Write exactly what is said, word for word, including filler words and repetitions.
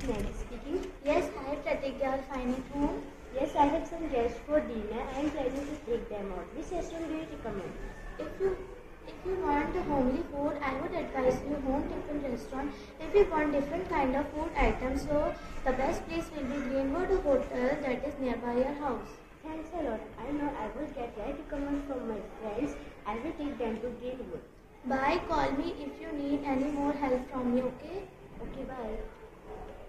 Nadi speaking. Yes, hi Pratik, you are fine at home? Yes, I have some guests for dinner. I am planning to take them out. Which restaurant do you recommend? If you if you want homely food, I would advise you home tiffin restaurant. If you want different kind of food items, so the best place will be Greenwood Hotel that is nearby your house. Thanks a lot. I know I will get right recommend from my friends. I will take them to Greenwood. Bye. Call me if you need any more help from me. Okay. Okay, bye.